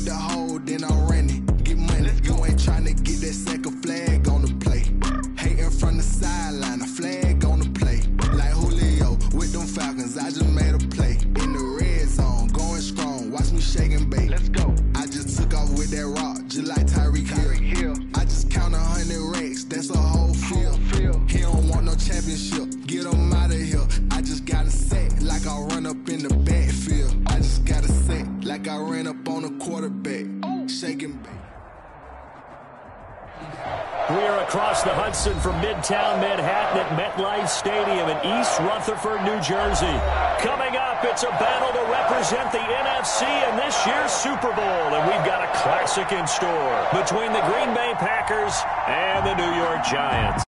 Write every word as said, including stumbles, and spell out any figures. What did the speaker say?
the hole, then I'm running. Get money. You ain't tryna get that second flag on the play. Hating from the sideline, a flag on the play. Like Julio with them Falcons, I just made a play. In the red zone, going strong. Watch me shake and bake. Let's go. I just took off with that rock, just like Tyreek Hill. I just count a hundred racks, that's a whole field. He don't want no championship, get him out of here. I just got a set, like I run up in the backfield. I just got a set, like I ran up on a quarterback. Shake and bake. We are across the Hudson from Midtown Manhattan at MetLife Stadium in East Rutherford, New Jersey. Coming up, it's a battle to represent the N F C in this year's Super Bowl, and we've got a classic in store between the Green Bay Packers and the New York Giants.